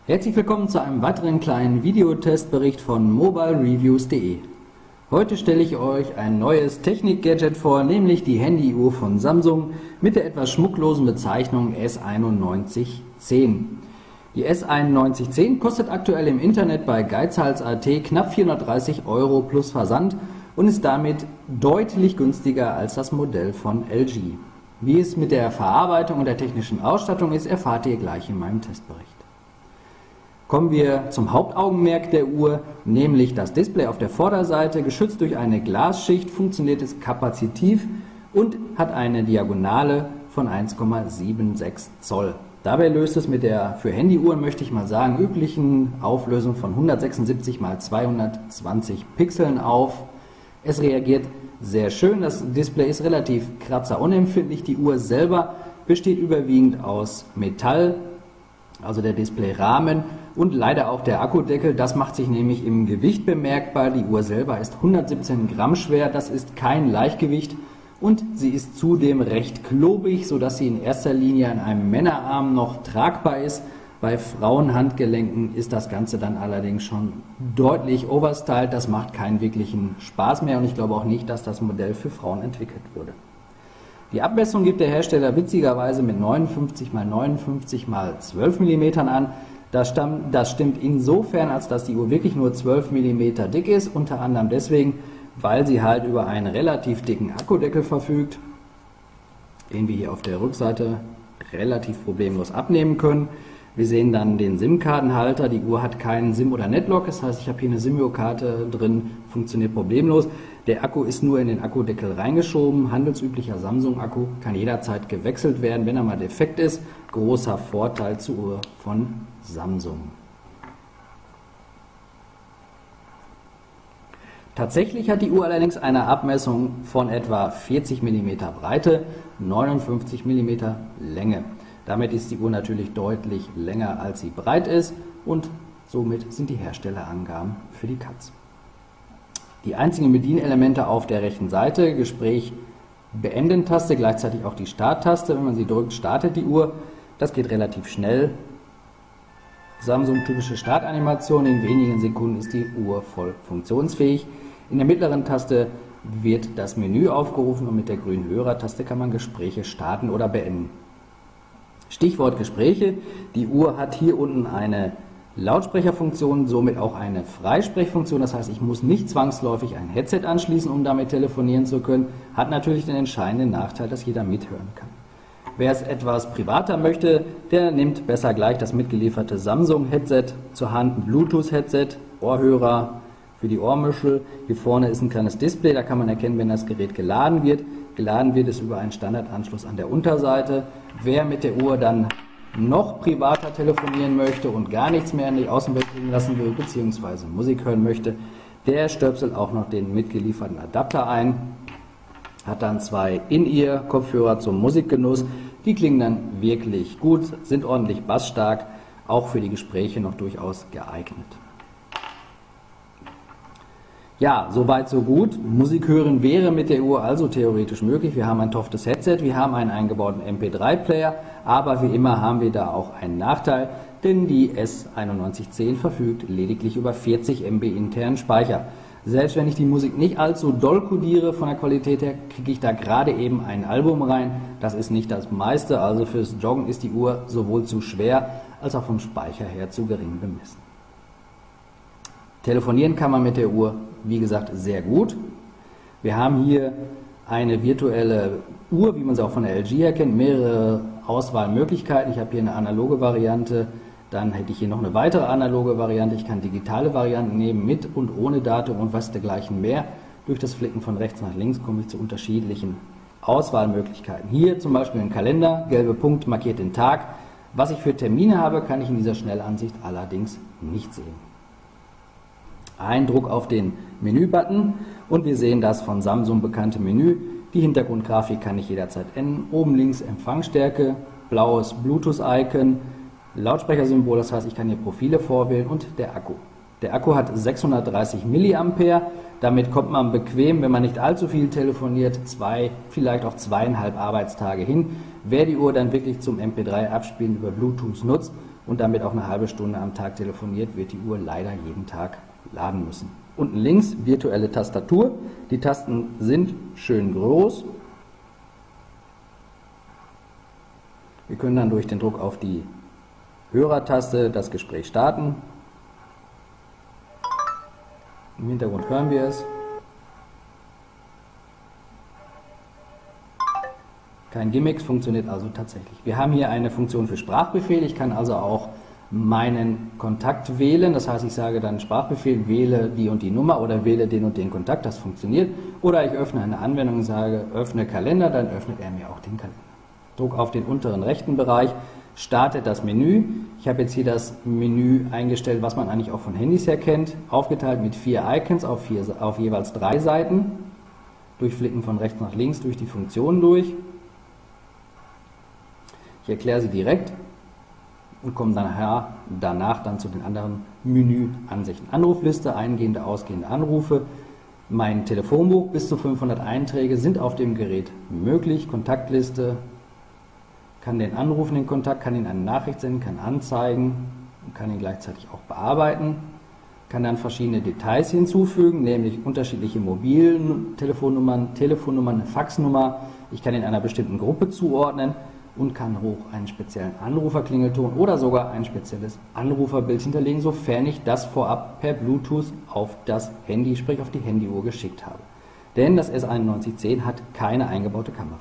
Herzlich willkommen zu einem weiteren kleinen Videotestbericht von mobilereviews.de. Heute stelle ich euch ein neues Technik-Gadget vor, nämlich die Handyuhr von Samsung mit der etwas schmucklosen Bezeichnung S9110. Die S9110 kostet aktuell im Internet bei Geizhals.at knapp 430 € plus Versand und ist damit deutlich günstiger als das Modell von LG. Wie es mit der Verarbeitung und der technischen Ausstattung ist, erfahrt ihr gleich in meinem Testbericht. Kommen wir zum Hauptaugenmerk der Uhr, nämlich das Display auf der Vorderseite. Geschützt durch eine Glasschicht funktioniert es kapazitiv und hat eine Diagonale von 1,76 Zoll. Dabei löst es mit der für Handyuhren, möchte ich mal sagen, üblichen Auflösung von 176 x 220 Pixeln auf. Es reagiert sehr schön, das Display ist relativ kratzerunempfindlich. Die Uhr selber besteht überwiegend aus Metall, also der Displayrahmen und leider auch der Akkudeckel. Das macht sich nämlich im Gewicht bemerkbar. Die Uhr selber ist 117 Gramm schwer, das ist kein Leichtgewicht und sie ist zudem recht klobig, sodass sie in erster Linie an einem Männerarm noch tragbar ist. Bei Frauenhandgelenken ist das Ganze dann allerdings schon deutlich overstyled. Das macht keinen wirklichen Spaß mehr und ich glaube auch nicht, dass das Modell für Frauen entwickelt wurde. Die Abmessung gibt der Hersteller witzigerweise mit 59 x 59 x 12 mm an. Das stimmt insofern, als dass die Uhr wirklich nur 12 mm dick ist, unter anderem deswegen, weil sie halt über einen relativ dicken Akkudeckel verfügt, den wir hier auf der Rückseite relativ problemlos abnehmen können. Wir sehen dann den SIM-Kartenhalter, die Uhr hat keinen SIM- oder Netlock, das heißt, ich habe hier eine SIM-Karte drin, funktioniert problemlos. Der Akku ist nur in den Akkudeckel reingeschoben, handelsüblicher Samsung-Akku, kann jederzeit gewechselt werden, wenn er mal defekt ist. Großer Vorteil zur Uhr von Samsung. Tatsächlich hat die Uhr allerdings eine Abmessung von etwa 40 mm Breite, 59 mm Länge. Damit ist die Uhr natürlich deutlich länger, als sie breit ist und somit sind die Herstellerangaben für die Katz. Die einzigen Bedienelemente auf der rechten Seite, Gespräch Beenden-Taste, gleichzeitig auch die Start-Taste. Wenn man sie drückt, startet die Uhr. Das geht relativ schnell. Samsung-typische Startanimation, in wenigen Sekunden ist die Uhr voll funktionsfähig. In der mittleren Taste wird das Menü aufgerufen und mit der grünen Hörer-Taste kann man Gespräche starten oder beenden. Stichwort Gespräche. Die Uhr hat hier unten eine Lautsprecherfunktion, somit auch eine Freisprechfunktion. Das heißt, ich muss nicht zwangsläufig ein Headset anschließen, um damit telefonieren zu können. Hat natürlich den entscheidenden Nachteil, dass jeder mithören kann. Wer es etwas privater möchte, der nimmt besser gleich das mitgelieferte Samsung-Headset zur Hand, ein Bluetooth-Headset, Ohrhörer für die Ohrmuschel. Hier vorne ist ein kleines Display, da kann man erkennen, wenn das Gerät geladen wird. Geladen wird es über einen Standardanschluss an der Unterseite. Wer mit der Uhr dann noch privater telefonieren möchte und gar nichts mehr in die Außenwelt bringen lassen will, beziehungsweise Musik hören möchte, der stöpselt auch noch den mitgelieferten Adapter ein. Hat dann zwei In-Ear-Kopfhörer zum Musikgenuss. Die klingen dann wirklich gut, sind ordentlich bassstark, auch für die Gespräche noch durchaus geeignet. Ja, soweit so gut. Musik hören wäre mit der Uhr also theoretisch möglich. Wir haben ein toffes Headset, wir haben einen eingebauten MP3-Player, aber wie immer haben wir da auch einen Nachteil, denn die S9110 verfügt lediglich über 40 MB internen Speicher. Selbst wenn ich die Musik nicht allzu doll kodiere von der Qualität her, kriege ich da gerade eben ein Album rein. Das ist nicht das meiste, also fürs Joggen ist die Uhr sowohl zu schwer als auch vom Speicher her zu gering bemessen. Telefonieren kann man mit der Uhr, wie gesagt, sehr gut. Wir haben hier eine virtuelle Uhr, wie man sie auch von der LG her kennt, mehrere Auswahlmöglichkeiten. Ich habe hier eine analoge Variante, dann hätte ich hier noch eine weitere analoge Variante. Ich kann digitale Varianten nehmen, mit und ohne Datum und was dergleichen mehr. Durch das Flicken von rechts nach links komme ich zu unterschiedlichen Auswahlmöglichkeiten. Hier zum Beispiel ein Kalender, gelbe Punkt markiert den Tag. Was ich für Termine habe, kann ich in dieser Schnellansicht allerdings nicht sehen. Ein Druck auf den Menü-Button und wir sehen das von Samsung bekannte Menü. Die Hintergrundgrafik kann ich jederzeit ändern. Oben links Empfangsstärke, blaues Bluetooth-Icon, Lautsprechersymbol, das heißt, ich kann hier Profile vorwählen und der Akku. Der Akku hat 630 mAh, damit kommt man bequem, wenn man nicht allzu viel telefoniert, vielleicht auch 2,5 Arbeitstage hin. Wer die Uhr dann wirklich zum MP3 abspielen über Bluetooth nutzt, und damit auch eine halbe Stunde am Tag telefoniert, wird die Uhr leider jeden Tag laden müssen. Unten links virtuelle Tastatur. Die Tasten sind schön groß. Wir können dann durch den Druck auf die Hörertaste das Gespräch starten. Im Hintergrund hören wir es. Kein Gimmicks, funktioniert also tatsächlich. Wir haben hier eine Funktion für Sprachbefehl. Ich kann also auch meinen Kontakt wählen. Das heißt, ich sage dann Sprachbefehl, wähle die und die Nummer oder wähle den und den Kontakt. Das funktioniert. Oder ich öffne eine Anwendung und sage, öffne Kalender, dann öffnet er mir auch den Kalender. Druck auf den unteren rechten Bereich, startet das Menü. Ich habe jetzt hier das Menü eingestellt, was man eigentlich auch von Handys her kennt. Aufgeteilt mit 4 Icons auf jeweils 3 Seiten. Durchflicken von rechts nach links durch die Funktionen durch. Ich erkläre sie direkt und komme danach dann zu den anderen Menüansichten. Anrufliste, eingehende, ausgehende Anrufe. Mein Telefonbuch, bis zu 500 Einträge sind auf dem Gerät möglich. Kontaktliste, kann den anrufen, den Kontakt, kann ihn eine Nachricht senden, kann anzeigen und kann ihn gleichzeitig auch bearbeiten. Kann dann verschiedene Details hinzufügen, nämlich unterschiedliche Mobiltelefonnummern, eine Faxnummer. Ich kann in einer bestimmten Gruppe zuordnen und kann auch einen speziellen Anruferklingelton oder sogar ein spezielles Anruferbild hinterlegen, sofern ich das vorab per Bluetooth auf das Handy, sprich auf die Handyuhr geschickt habe. Denn das S9110 hat keine eingebaute Kamera.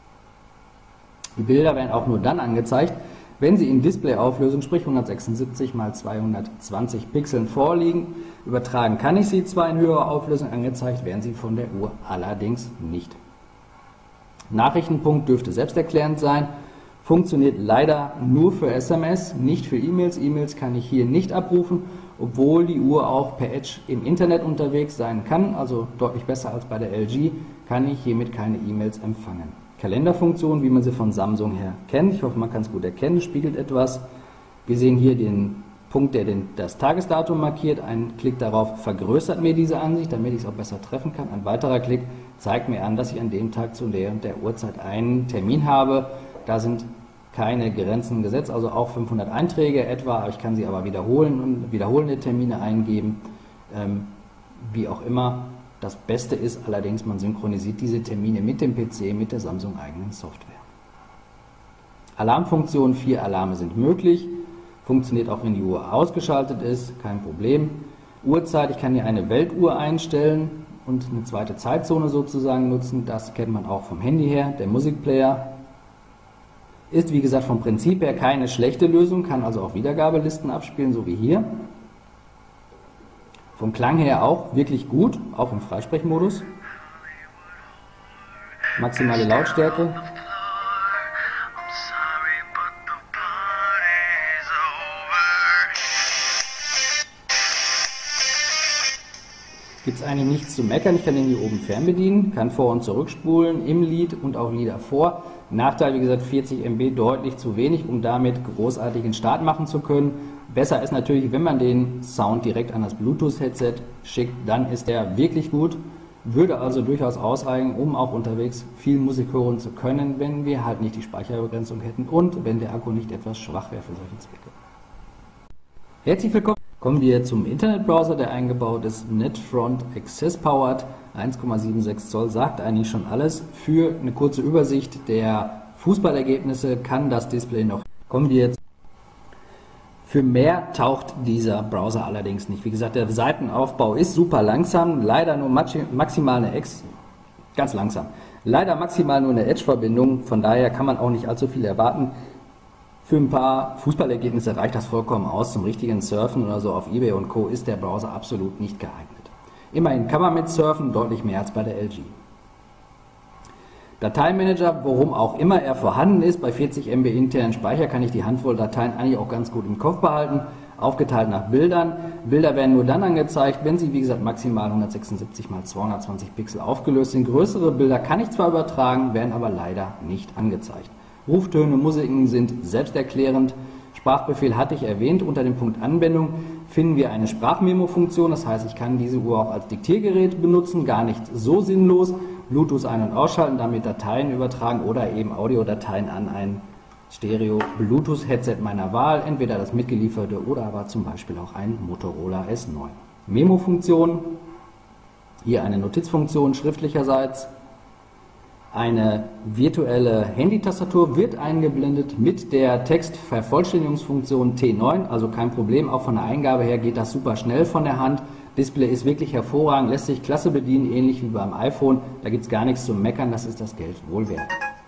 Die Bilder werden auch nur dann angezeigt, wenn sie in Displayauflösung, sprich 176 x 220 Pixeln vorliegen. Übertragen kann ich sie zwar in höherer Auflösung, angezeigt werden sie von der Uhr allerdings nicht. Nachrichtenpunkt dürfte selbsterklärend sein, funktioniert leider nur für SMS, nicht für E-Mails. E-Mails kann ich hier nicht abrufen, obwohl die Uhr auch per Edge im Internet unterwegs sein kann, also deutlich besser als bei der LG, kann ich hiermit keine E-Mails empfangen. Kalenderfunktion, wie man sie von Samsung her kennt, ich hoffe, man kann es gut erkennen, spiegelt etwas. Wir sehen hier den Punkt, der das Tagesdatum markiert. Ein Klick darauf vergrößert mir diese Ansicht, damit ich es auch besser treffen kann. Ein weiterer Klick zeigt mir an, dass ich an dem Tag zu der und der Uhrzeit einen Termin habe. Da sind keine Grenzen gesetzt, also auch 500 Einträge etwa. Ich kann sie aber wiederholen und wiederholende Termine eingeben, wie auch immer. Das Beste ist allerdings, man synchronisiert diese Termine mit dem PC, mit der Samsung eigenen Software. Alarmfunktion, 4 Alarme sind möglich. Funktioniert auch, wenn die Uhr ausgeschaltet ist, kein Problem. Uhrzeit, ich kann hier eine Weltuhr einstellen und eine zweite Zeitzone sozusagen nutzen. Das kennt man auch vom Handy her. Der Musikplayer ist, wie gesagt, vom Prinzip her keine schlechte Lösung, kann also auch Wiedergabelisten abspielen, so wie hier. Vom Klang her auch wirklich gut, auch im Freisprechmodus. Maximale Lautstärke. Gibt es eigentlich nichts zu meckern, ich kann den hier oben fernbedienen, kann vor- und zurückspulen im Lied und auch Lieder vor. Nachteil, wie gesagt, 40 MB deutlich zu wenig, um damit großartigen Start machen zu können. Besser ist natürlich, wenn man den Sound direkt an das Bluetooth-Headset schickt, dann ist der wirklich gut. Würde also durchaus ausreichen, um auch unterwegs viel Musik hören zu können, wenn wir halt nicht die Speicherbegrenzung hätten und wenn der Akku nicht etwas schwach wäre für solche Zwecke. Herzlich willkommen. Kommen wir zum Internetbrowser, der eingebaut ist, NetFront Access Powered, 1,76 Zoll, sagt eigentlich schon alles. Für eine kurze Übersicht der Fußballergebnisse kann das Display noch. Kommen wir jetzt. Für mehr taucht dieser Browser allerdings nicht. Wie gesagt, der Seitenaufbau ist super langsam, leider nur maximal eine ganz langsam. Leider maximal nur eine Edge-Verbindung, von daher kann man auch nicht allzu viel erwarten. Für ein paar Fußballergebnisse reicht das vollkommen aus. Zum richtigen Surfen oder so auf eBay und Co. ist der Browser absolut nicht geeignet. Immerhin kann man mit surfen, deutlich mehr als bei der LG. Dateimanager, worum auch immer er vorhanden ist, bei 40 MB internen Speicher kann ich die Handvoll Dateien eigentlich auch ganz gut im Kopf behalten. Aufgeteilt nach Bildern. Bilder werden nur dann angezeigt, wenn sie, wie gesagt, maximal 176 x 220 Pixel aufgelöst sind. Größere Bilder kann ich zwar übertragen, werden aber leider nicht angezeigt. Ruftöne, Musiken sind selbsterklärend. Sprachbefehl hatte ich erwähnt. Unter dem Punkt Anwendung finden wir eine Sprachmemo-Funktion. Das heißt, ich kann diese Uhr auch als Diktiergerät benutzen. Gar nicht so sinnlos. Bluetooth ein- und ausschalten, damit Dateien übertragen oder eben Audiodateien an ein Stereo-Bluetooth-Headset meiner Wahl, entweder das mitgelieferte oder aber zum Beispiel auch ein Motorola S9. Memo-Funktion, hier eine Notizfunktion schriftlicherseits, eine virtuelle Handytastatur wird eingeblendet mit der Textvervollständigungsfunktion T9, also kein Problem, auch von der Eingabe her geht das super schnell von der Hand. Display ist wirklich hervorragend, lässt sich klasse bedienen, ähnlich wie beim iPhone, da gibt es gar nichts zu meckern, das ist das Geld wohl wert.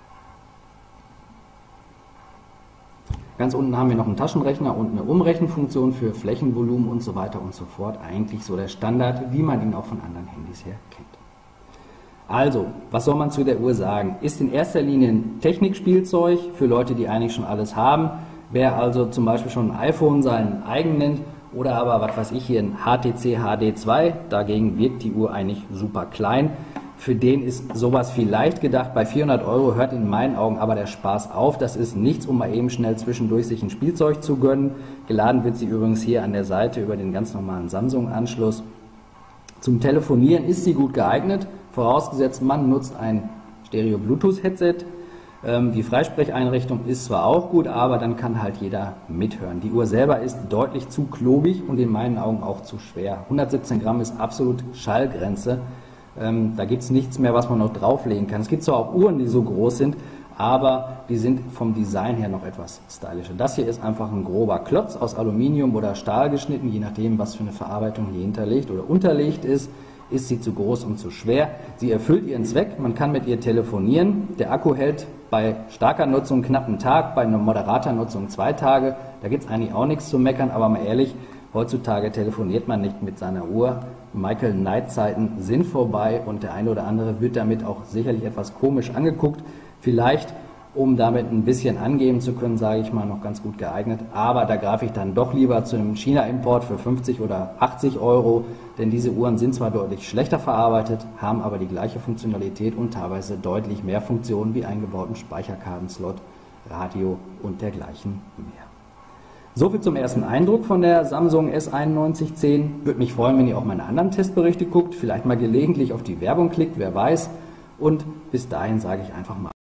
Ganz unten haben wir noch einen Taschenrechner und eine Umrechenfunktion für Flächenvolumen und so weiter und so fort. Eigentlich so der Standard, wie man ihn auch von anderen Handys her kennt. Also, was soll man zu der Uhr sagen? Ist in erster Linie ein Technikspielzeug für Leute, die eigentlich schon alles haben. Wer also zum Beispiel schon ein iPhone seinen eigen nennt oder aber, was weiß ich hier, ein HTC HD2, dagegen wirkt die Uhr eigentlich super klein. Für den ist sowas vielleicht gedacht. Bei 400 € hört in meinen Augen aber der Spaß auf. Das ist nichts, um mal eben schnell zwischendurch sich ein Spielzeug zu gönnen. Geladen wird sie übrigens hier an der Seite über den ganz normalen Samsung-Anschluss. Zum Telefonieren ist sie gut geeignet, vorausgesetzt man nutzt ein Stereo-Bluetooth-Headset. Die Freisprecheinrichtung ist zwar auch gut, aber dann kann halt jeder mithören. Die Uhr selber ist deutlich zu klobig und in meinen Augen auch zu schwer. 117 Gramm ist absolut Schallgrenze. Da gibt es nichts mehr, was man noch drauflegen kann. Es gibt zwar auch Uhren, die so groß sind, aber die sind vom Design her noch etwas stylischer. Das hier ist einfach ein grober Klotz aus Aluminium oder Stahl geschnitten, je nachdem, was für eine Verarbeitung hier hinterlegt oder unterlegt ist. Ist sie zu groß und zu schwer. Sie erfüllt ihren Zweck, man kann mit ihr telefonieren. Der Akku hält bei starker Nutzung knapp einen Tag, bei einer moderater Nutzung 2 Tage. Da gibt es eigentlich auch nichts zu meckern, aber mal ehrlich, heutzutage telefoniert man nicht mit seiner Uhr. Michael Knight-Zeiten sind vorbei und der eine oder andere wird damit auch sicherlich etwas komisch angeguckt. Vielleicht, um damit ein bisschen angeben zu können, sage ich mal, noch ganz gut geeignet. Aber da greife ich dann doch lieber zu einem China-Import für 50 oder 80 €, denn diese Uhren sind zwar deutlich schlechter verarbeitet, haben aber die gleiche Funktionalität und teilweise deutlich mehr Funktionen wie eingebauten Speicherkartenslot, Radio und dergleichen mehr. Soviel zum ersten Eindruck von der Samsung S9110. Würde mich freuen, wenn ihr auch meine anderen Testberichte guckt, vielleicht mal gelegentlich auf die Werbung klickt, wer weiß. Und bis dahin sage ich einfach mal